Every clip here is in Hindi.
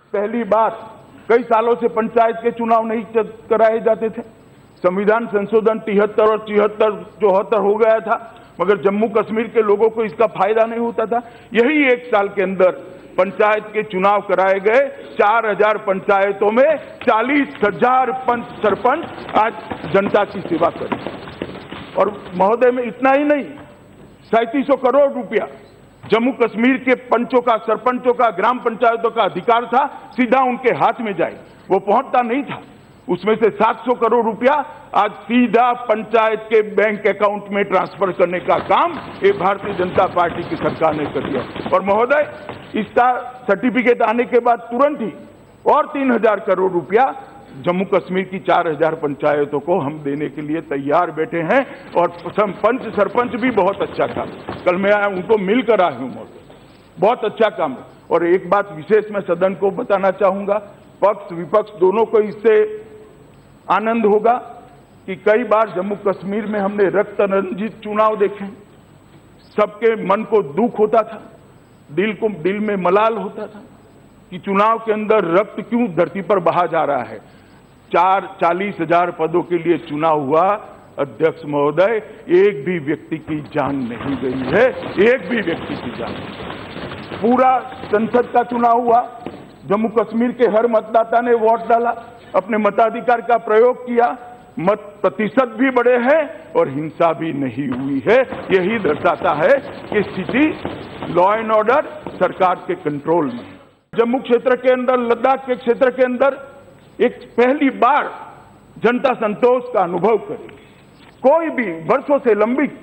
पहली बार कई सालों से पंचायत के चुनाव नहीं कराए जाते थे। संविधान संशोधन 73 और 74 हो गया था, मगर जम्मू कश्मीर के लोगों को इसका फायदा नहीं होता था। यही एक साल के अंदर पंचायत के चुनाव कराए गए। 4000 पंचायतों में 40,000 पंच सरपंच आज जनता की सेवा करें। और महोदय में इतना ही नहीं, 3700 करोड़ रुपया जम्मू कश्मीर के पंचों का, सरपंचों का, ग्राम पंचायतों का अधिकार था सीधा उनके हाथ में जाए, वो पहुंचता नहीं था। उसमें से 700 करोड़ रुपया आज सीधा पंचायत के बैंक अकाउंट में ट्रांसफर करने का काम ये भारतीय जनता पार्टी की सरकार ने कर दिया। और महोदय, इसका सर्टिफिकेट आने के बाद तुरंत ही और 3000 करोड़ रुपया जम्मू कश्मीर की 4000 पंचायतों को हम देने के लिए तैयार बैठे हैं। और पंच सरपंच भी बहुत अच्छा काम, कल मैं उनको मिलकर आया हूं महोदय, बहुत अच्छा काम है। और एक बात विशेष मैं सदन को बताना चाहूंगा, पक्ष विपक्ष दोनों को इससे आनंद होगा कि कई बार जम्मू कश्मीर में हमने रक्त रंजित चुनाव देखे, सबके मन को दुख होता था, दिल में मलाल होता था कि चुनाव के अंदर रक्त क्यों धरती पर बहा जा रहा है। 40,000 पदों के लिए चुनाव हुआ, अध्यक्ष महोदय, एक भी व्यक्ति की जान नहीं गई है, एक भी व्यक्ति की जान नहीं। पूरा संसद का चुनाव हुआ, जम्मू कश्मीर के हर मतदाता ने वोट डाला, अपने मताधिकार का प्रयोग किया, मत प्रतिशत भी बढ़े हैं और हिंसा भी नहीं हुई है। यही दर्शाता है कि स्थिति लॉ एंड ऑर्डर सरकार के कंट्रोल में। जम्मू क्षेत्र के अंदर, लद्दाख के क्षेत्र के अंदर एक पहली बार जनता संतोष का अनुभव करे। कोई भी वर्षों से लंबित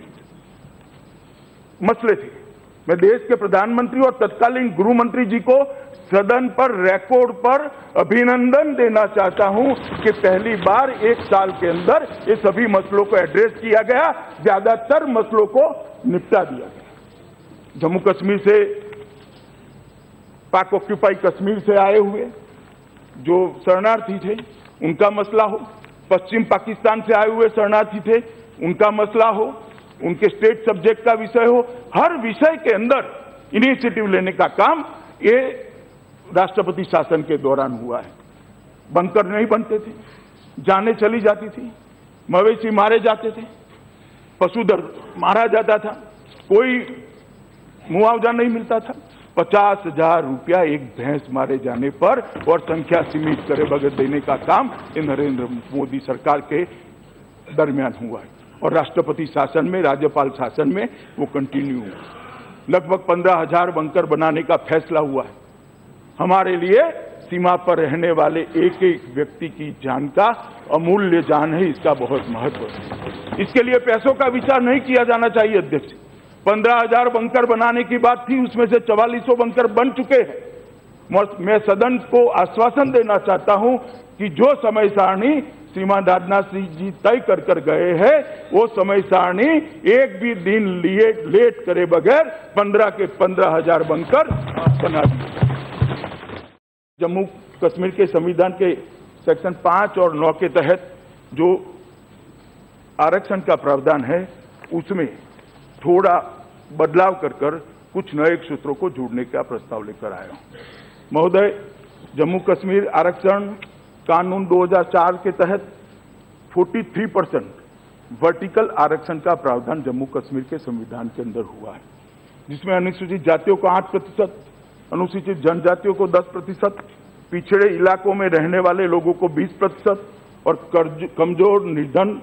मसले थे, मैं देश के प्रधानमंत्री और तत्कालीन गृह मंत्री जी को सदन पर रिकॉर्ड पर अभिनंदन देना चाहता हूं कि पहली बार एक साल के अंदर ये सभी मसलों को एड्रेस किया गया, ज्यादातर मसलों को निपटा दिया गया। जम्मू कश्मीर से, पाक ऑक्यूपाई कश्मीर से आए हुए जो शरणार्थी थे उनका मसला हो, पश्चिम पाकिस्तान से आए हुए शरणार्थी थे उनका मसला हो, उनके स्टेट सब्जेक्ट का विषय हो, हर विषय के अंदर इनिशिएटिव लेने का काम ये राष्ट्रपति शासन के दौरान हुआ है। बंकर नहीं बनते थे, जानें चली जाती थी, मवेशी मारे जाते थे, पशुधन मारा जाता था, कोई मुआवजा नहीं मिलता था। 50,000 रुपया एक भैंस मारे जाने पर और संख्या सीमित करे बगैर देने का काम नरेंद्र मोदी सरकार के दरमियान हुआ है। और राष्ट्रपति शासन में, राज्यपाल शासन में वो कंटिन्यू हुआ। लगभग 15,000 बंकर बनाने का फैसला हुआ है। हमारे लिए सीमा पर रहने वाले एक एक व्यक्ति की जान का अमूल्य जान है, इसका बहुत महत्व है। इसके लिए पैसों का विचार नहीं किया जाना चाहिए अध्यक्ष। 15,000 बंकर बनाने की बात थी, उसमें से 4400 बंकर बन चुके हैं। मैं सदन को आश्वासन देना चाहता हूं कि जो समय सारणी श्रीमान राजनाथ सिंह जी तय कर गए हैं, वो समय सारणी एक भी दिन लेट करे बगैर 15 के 15,000 बंकर बना दिए। जम्मू कश्मीर के संविधान के सेक्शन 5 और 9 के तहत जो आरक्षण का प्रावधान है, उसमें थोड़ा बदलाव कर कुछ नए सूत्रों को जोड़ने का प्रस्ताव लेकर आया हूं। महोदय, जम्मू कश्मीर आरक्षण कानून 2004 के तहत 43% वर्टिकल आरक्षण का प्रावधान जम्मू कश्मीर के संविधान के अंदर हुआ है, जिसमें अनुसूचित जातियों को 8%, अनुसूचित जनजातियों को 10%, पिछड़े इलाकों में रहने वाले लोगों को 20% और कमजोर निर्धन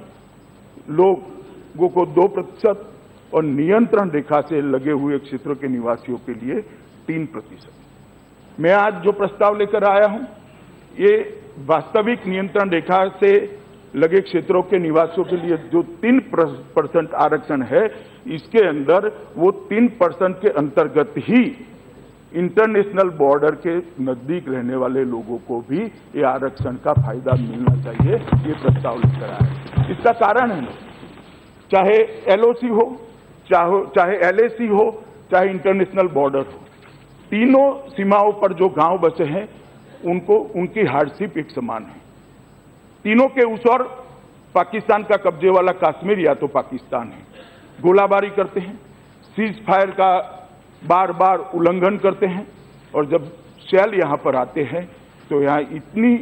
लोगों को 2% और नियंत्रण रेखा से लगे हुए क्षेत्रों के निवासियों के लिए 3%। मैं आज जो प्रस्ताव लेकर आया हूं, ये वास्तविक नियंत्रण रेखा से लगे क्षेत्रों के निवासियों के लिए जो 3% आरक्षण है, इसके अंदर वो 3% के अंतर्गत ही इंटरनेशनल बॉर्डर के नजदीक रहने वाले लोगों को भी ये आरक्षण का फायदा मिलना चाहिए, ये प्रस्ताव लेकर आया। इसका कारण है, चाहे एलओसी हो, चाहे एलएसी हो, चाहे इंटरनेशनल बॉर्डर हो, तीनों सीमाओं पर जो गांव बसे हैं उनको उनकी हार्डशिप एक समान है। तीनों के उस ओर पाकिस्तान का कब्जे वाला कश्मीर या तो पाकिस्तान है, गोलाबारी करते हैं, सीज फायर का बार बार उल्लंघन करते हैं, और जब सेल यहाँ पर आते हैं तो यहाँ इतनी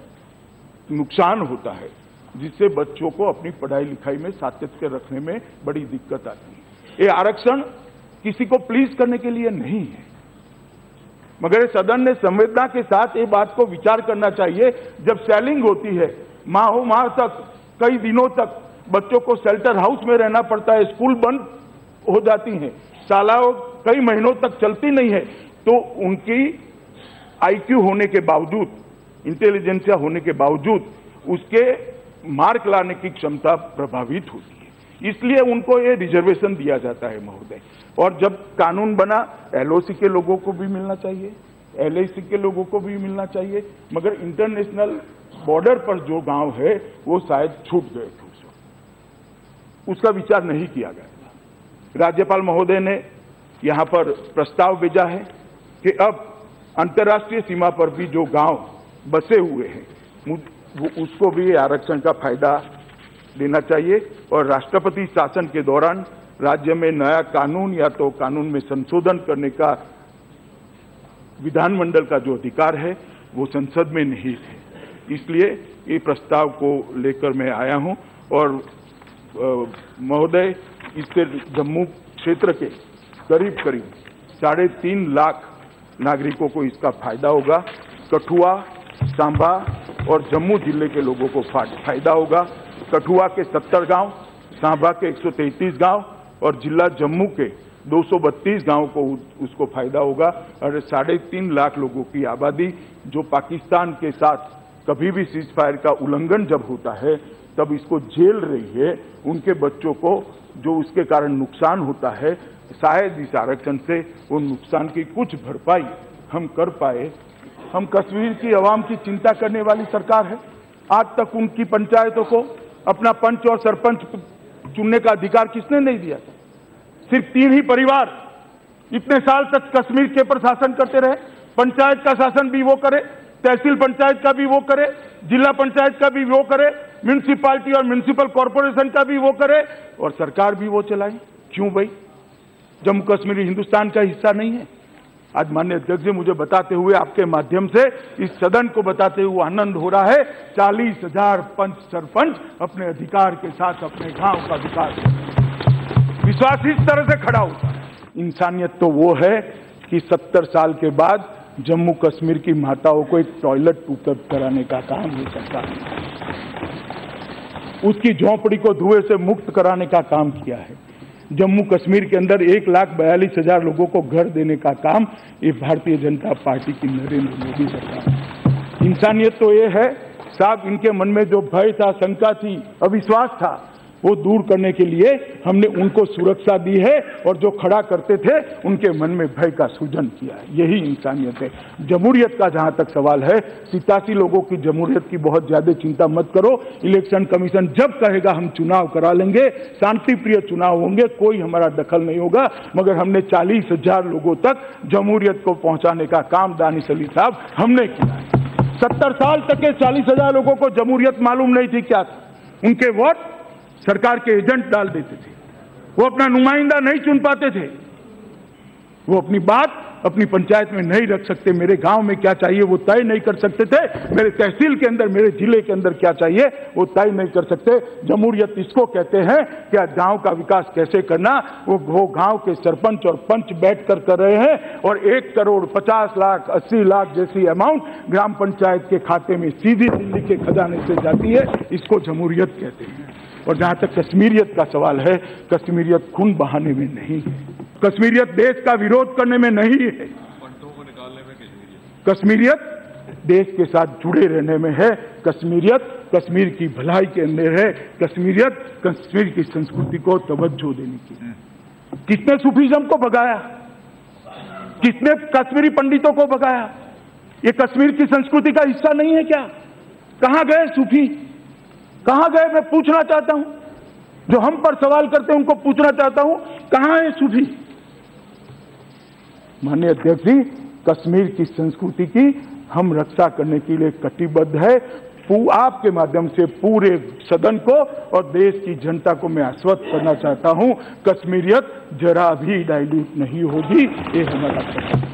नुकसान होता है जिससे बच्चों को अपनी पढ़ाई लिखाई में सातत्य रखने में बड़ी दिक्कत आती है। ये आरक्षण किसी को प्लीज करने के लिए नहीं है, मगर इस सदन ने संवेदना के साथ ये बात को विचार करना चाहिए। जब सेलिंग होती है माह तक, कई दिनों तक बच्चों को शेल्टर हाउस में रहना पड़ता है, स्कूल बंद हो जाती हैं, शालाओं कई महीनों तक चलती नहीं है, तो उनकी आईक्यू होने के बावजूद, इंटेलिजेंसिया होने के बावजूद उसके मार्क लाने की क्षमता प्रभावित होती है। इसलिए उनको ये रिजर्वेशन दिया जाता है महोदय। और जब कानून बना एलओसी के लोगों को भी मिलना चाहिए, एलआईसी के लोगों को भी मिलना चाहिए, मगर इंटरनेशनल बॉर्डर पर जो गांव है वो शायद छूट गए थे, उसका विचार नहीं किया गया। राज्यपाल महोदय ने यहां पर प्रस्ताव भेजा है कि अब अंतर्राष्ट्रीय सीमा पर भी जो गांव बसे हुए हैं उसको भी आरक्षण का फायदा देना चाहिए। और राष्ट्रपति शासन के दौरान राज्य में नया कानून या तो कानून में संशोधन करने का विधानमंडल का जो अधिकार है वो संसद में नहीं है। इसलिए ये प्रस्ताव को लेकर मैं आया हूं। और महोदय, इससे जम्मू क्षेत्र के करीब 3.5 लाख नागरिकों को इसका फायदा होगा। कठुआ, सांबा और जम्मू जिले के लोगों को फायदा होगा। कठुआ के 70 गांव, सांबा के 133 गांव और जिला जम्मू के 232 गांव को उसको फायदा होगा। और 3.5 लाख लोगों की आबादी जो पाकिस्तान के साथ कभी भी सीज फायर का उल्लंघन जब होता है तब इसको झेल रही है, उनके बच्चों को जो उसके कारण नुकसान होता है, शायद इस आरक्षण से वो नुकसान की कुछ भरपाई हम कर पाए। हम कश्मीर की आवाम की चिंता करने वाली सरकार है। आज तक उनकी पंचायतों को अपना पंच और सरपंच चुनने का अधिकार किसने नहीं दिया था? सिर्फ 3 ही परिवार इतने साल तक कश्मीर के प्रशासन करते रहे। पंचायत का शासन भी वो करे, तहसील पंचायत का भी वो करे, जिला पंचायत का भी वो करे, म्यूनिसिपालिटी और म्यूनिसिपल कॉर्पोरेशन का भी वो करे और सरकार भी वो चलाए। क्यों भाई? जम्मू कश्मीर हिंदुस्तान का हिस्सा नहीं है? आज माननीय अध्यक्ष जी मुझे बताते हुए, आपके माध्यम से इस सदन को बताते हुए आनंद हो रहा है, 40,000 पंच सरपंच अपने अधिकार के साथ अपने गांव का विकास करते। विश्वास इस तरह से खड़ा होता है। इंसानियत तो वो है कि 70 साल के बाद जम्मू कश्मीर की माताओं को एक टॉयलेट उपलब्ध कराने का काम ये सरकार ने, उसकी झोंपड़ी को धुएं से मुक्त कराने का काम किया है। जम्मू कश्मीर के अंदर 1,42,000 लोगों को घर देने का काम ये भारतीय जनता पार्टी की नरेंद्र मोदी सरकार है। इंसानियत तो ये है साहब, इनके मन में जो भय था, शंका थी, अविश्वास था, वो दूर करने के लिए हमने उनको सुरक्षा दी है और जो खड़ा करते थे उनके मन में भय का सूजन किया है। यही इंसानियत है। जमहूरियत का जहां तक सवाल है, 87 लोगों की जमहूरियत की बहुत ज्यादा चिंता मत करो। इलेक्शन कमीशन जब कहेगा हम चुनाव करा लेंगे, शांति प्रिय चुनाव होंगे, कोई हमारा दखल नहीं होगा। मगर हमने 40,000 लोगों तक जमहूरियत को पहुंचाने का काम दानिश अली साहब हमने किया है। 70 साल तक के 40,000 लोगों को जमहूरियत मालूम नहीं थी क्या था। उनके वोट सरकार के एजेंट डाल देते थे, वो अपना नुमाइंदा नहीं चुन पाते थे, वो अपनी बात अपनी पंचायत में नहीं रख सकते, मेरे गांव में क्या चाहिए वो तय नहीं कर सकते थे, मेरे तहसील के अंदर, मेरे जिले के अंदर क्या चाहिए वो तय नहीं कर सकते। जमहूरियत इसको कहते हैं कि गांव का विकास कैसे करना, वो गांव के सरपंच और पंच बैठकर कर रहे हैं और 1 करोड़ 50 लाख 80 लाख जैसी अमाउंट ग्राम पंचायत के खाते में सीधी दिल्ली के खजाने से जाती है, इसको जमहूरियत कहते हैं। और जहां तक कश्मीरियत का सवाल है, कश्मीरियत खून बहाने में नहीं है, कश्मीरियत देश का विरोध करने में नहीं है, कश्मीरियत देश के साथ जुड़े रहने में है, कश्मीरियत कश्मीर की भलाई के अंदर है, कश्मीरियत कश्मीर की संस्कृति को तवज्जो देने की है। किसने सूफीज्म को भगाया, किसने कश्मीरी पंडितों को भगाया? ये कश्मीर की संस्कृति का हिस्सा नहीं है क्या? कहां गए सूफी, कहां गए? मैं पूछना चाहता हूं, जो हम पर सवाल करते हैं उनको पूछना चाहता हूं, कहां है सूफी? माननीय अध्यक्ष जी, कश्मीर की संस्कृति की हम रक्षा करने के लिए कटिबद्ध है। आपके माध्यम से पूरे सदन को और देश की जनता को मैं आश्वस्त करना चाहता हूं, कश्मीरियत जरा भी डाइल्यूट नहीं होगी, ये हमारा